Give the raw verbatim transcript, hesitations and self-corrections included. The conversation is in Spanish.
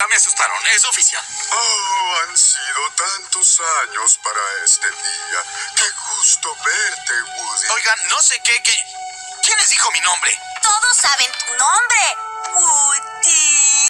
Me asustaron, es oficial. Oh, han sido tantos años para este día. Qué gusto verte, Woody. Oigan, no sé qué, qué... ¿Quién les dijo mi nombre? Todos saben tu nombre, Woody.